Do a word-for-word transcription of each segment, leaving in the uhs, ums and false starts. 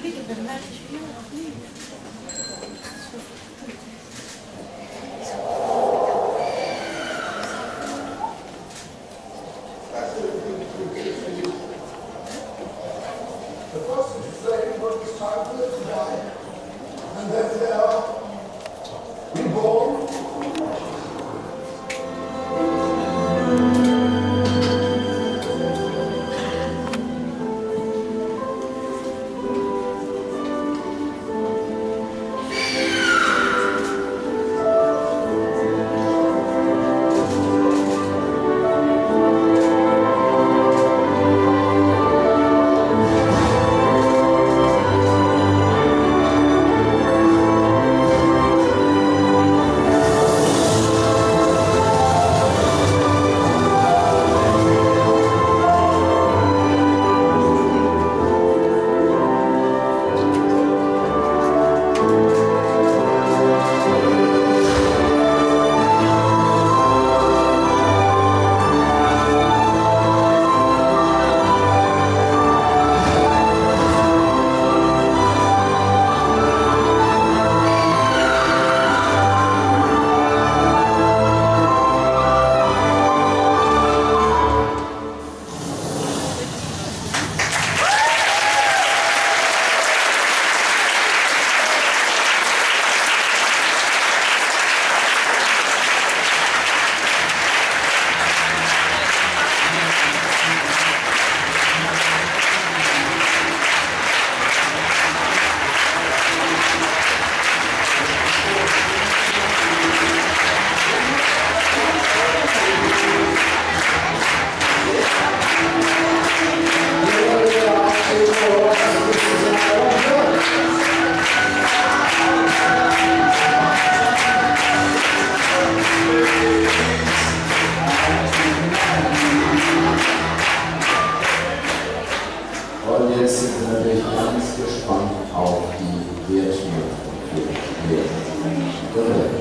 Und jetzt sind wir natürlich ganz gespannt auf die Wertung für die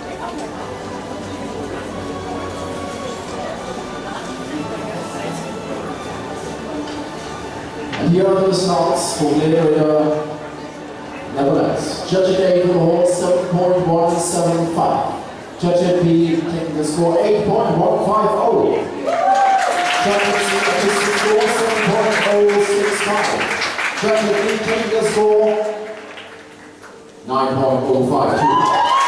And here are the results for the area Netherlands. Judge A for the whole seven point one seven five. Judge B taking the score eight point one five zero. Judge C taking the score seven point zero six five. Judge D taking the score nine point zero five two.